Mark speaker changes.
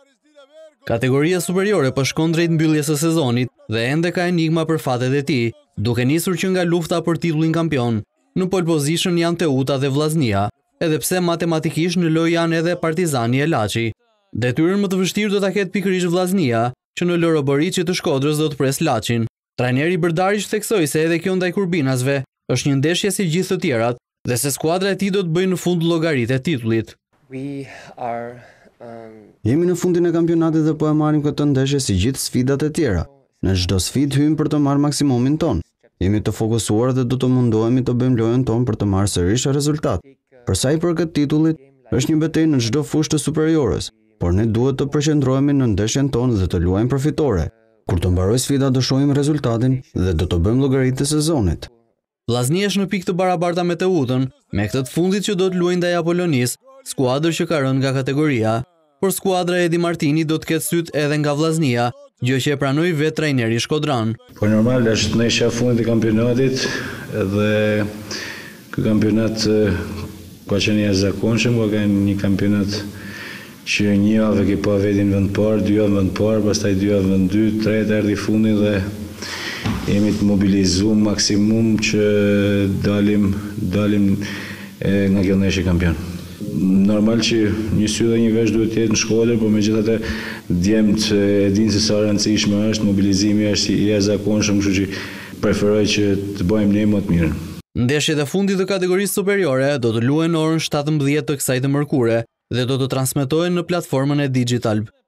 Speaker 1: Kategoria superiore po shkon drejt mbylljes së sezonit dhe ende ka enigma për fatet e tij, duke nisur që nga lufta për titullin kampion. Në pole position janë Teuta dhe Vllaznia, edhe pse matematikisht në lojë janë edhe Partizani e Laçi. Detyrën më të vështirë do ta ketë pikërisht Vllaznia, që në Loroboriçi të Shkodrës do të pres Laçin. Trajneri Brdarić theksoi se edhe kjo ndaj kurbinasve është një ndeshje si gjithë të tjerat dhe se skuadra e tij do të bëjë në fund llogaritë e titullit.
Speaker 2: Jemi në fundin e kampionatit dhe po e marrim këtë ndeshje si gjithë sfidat e tjera. Në çdo sfidë hyjmë për të marrë maksimumin ton. Jemi të fokusuar dhe do të mundohemi të bëjmë lojën tonë për të marrë sërish rezultat. Për sa i përket titullit, është një betejë në çdo fushë të superiores, por ne duhet të përqendrohemi në ndeshjen tonë dhe të luajmë përfitore. Kur të mbaroj sfida do shohim rezultatin dhe do të bëjmë llogaritë të sezonit.
Speaker 1: Vllaznia është në pikë të barabarta me Teutën, me këtë të fundit që do të luajë ndaj Apolonis, skuadër që ka rënë nga kategoria, por skuadra e Edi Martini do të ketë syt edhe nga Vllaznia, gjë që e pranoi vetë trajneri shkodran.
Speaker 3: Po normal është ndeshja e fundit e kampionatit dhe ky kampionat ka qenë i jashtëzakonshëm, ka një kampionat që një javë ke pa vetin vend parë, 2 javë vend parë, pastaj 2 javë vend 2, 3 erdhi fundi dhe jemi të mobilizuar maksimum që dalim nga kjo ndeshje kampion. Normal që një sy dhe një vesh duhet të jetë në Shkodër, por megjithatë djemt e dinë se sa rëndësishme është, mobilizimi është i jashtëzakonshëm, kështu që preferoj që të bëjmë ne më të mirën.
Speaker 1: Ndeshjet e fundit të kategorisë superiore do të luhen në orën 17 të kësaj të mërkure dhe do të transmetohen në platformën e Digital.